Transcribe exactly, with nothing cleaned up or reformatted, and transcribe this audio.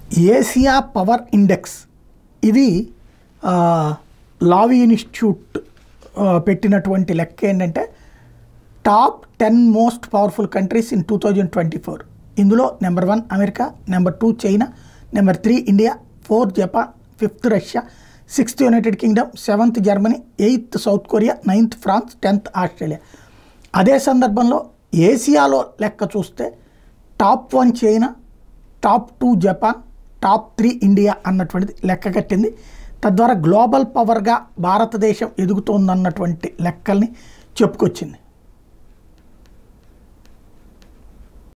Asia power index ఇది లావీ institute పెట్టినటువంటి లెక్క ఏంటంటే top ten most powerful countries in two thousand twenty four ఇందులో number one America, number two China, number three India, fourth Japan, fifth Russia, sixth United Kingdom, seventh Germany, eighth South Korea, ninth France, tenth Australia. అదే సందర్భంలో ఏసియాలో లెక్క చూస్తే top one China, top two Japan, top three India అన్నటువంటిది లెక్క కట్టింది. తద్వారా global పవర్గా భారతదేశం ఎదుగుతోందన్నటువంటి లెక్కల్ని చెప్పుకొచ్చింది.